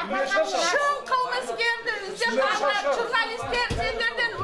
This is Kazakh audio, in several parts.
Шын қылмыскерді іздеп барған журналистер сендерден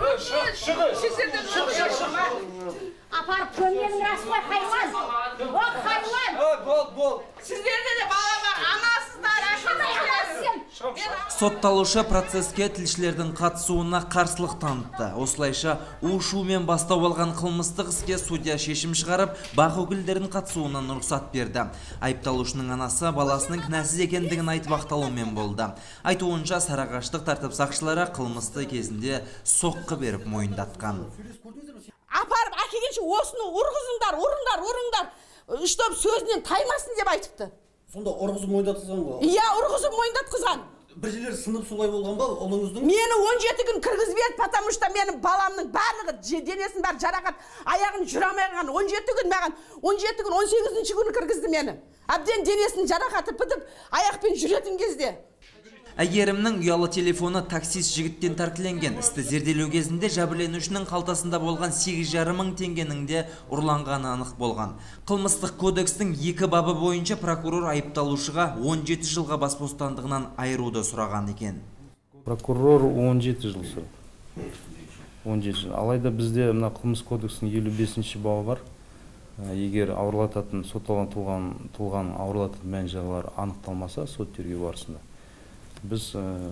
апарып көмгенің рас қой, хайуан. О, хайуан. бол. Сіздерде де бала бар, анасыздар, әкесіздер. Сотталушы процесске тілшілердің қатысуына қарсылық танытты. Осылайша у-шумен бастау алған қылмыстық іске судья шешім шығарып, бақ өкілдерін қатысуына рұқсат берді. Айыпталушының анасы баласының кінәсіз екендігін айтып ақталумен болды. Айтуынша Сарыағаштық тәртіп сақшылары қылмысты кезінде соққы беріп мойындатқан. Апарып әкелгенше осыны ұрыңдар. Үштіп сөзінен таймасын деп айтыпты. Сонда ұрғызып мойындатқызған ғой? Иә, ұрғызып мойындатқызған. Бір жерлер сынып солай болған ба, ұлыңыздың? Мені 17 күн кіргізбеді, потому что менің баламның барлығы денесін бәрі жарақат, аяғын жүре алмаған 17 күн маған, 17 күн 18-ші күні кіргізді мені. Әбден денесінің жарақаты бітіп, аяқпен жүретін кезде. Әйгерімнің ұялы телефоны таксист жігіттен тәркіленген. Істі зерделеу кезінде жәбірленушінің қалтасында болған 8,5 мың теңгенің де ұрланғаны анық болған. Қылмыстық кодекстің 2 бабы бойынша прокурор айыпталушыға 17 жылға бас бостандығынан айыруды сұраған екен. Прокурор 17 жыл сұрады. 17 жыл. Алайда бізде мына қылмыс кодексінің 55-ші бабы бар. Егер ауырлататын, сотталған тұлғаның ауырлататын мән-жайлары анықталмаса, сот тергеу барысында біз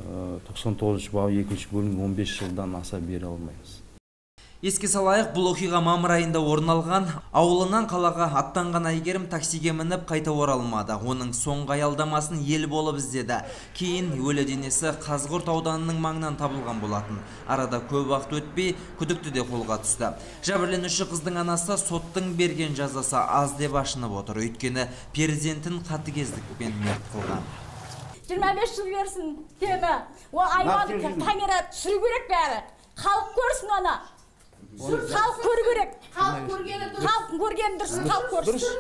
99 бабы 2-ші бөлім 15 жылдан аса бере алмаймыз. Еске салайық, бұл оқиға мамыр айында орын алған. Ауылынан қалаға аттанған Әйгерім таксиге мініп қайта оралмады. Оның соңғы аялдамасын ел болып іздеді. Кейін өлі денесі Қазығұрт ауданының маңынан табылған болатын. Арада көп уақыт өтпей күдікті де қолға түсті. Жәбірленуші қыздың анасы соттың берген жазасы аз деп ашынып отыр. Өйткені перзентін қатыгездікпен мерт қылған. 25 жыл берсін, темі. О, айуанды камера түсіру керек бәрі. Халық көрсін оны. Халық көру керек. Халық көргені дұрыс, халық көрсін.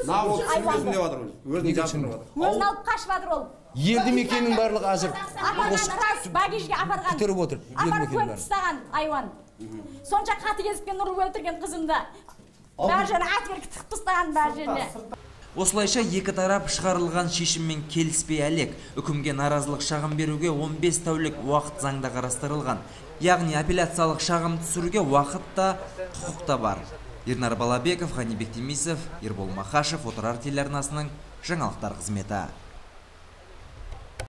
Өзін алып қашып жатыр ол. Елді мекеннің барлығы азыр. Апарған рас, багажге апарған. Күтіріп отыр. Апарып көріп тастаған айуан. Сонша қатыгездікпен ұрып өлтірген қызымды. Бәр жеріне атверкі тығып тастаған бәр жеріне. Осылайша екі тарап шығарылған шешіммен келіспей әлек. Үкімге наразылық шағым беруге 15 тәулік уақыт заңда қарастырылған. Яғни апелляциялық шағым түсіруге уақыт та, құқық та бар. Ернар Балабеков, Ғани Бектемисов, Ербол Махашев, Отырар телеарнасының жаңалықтар қызметі.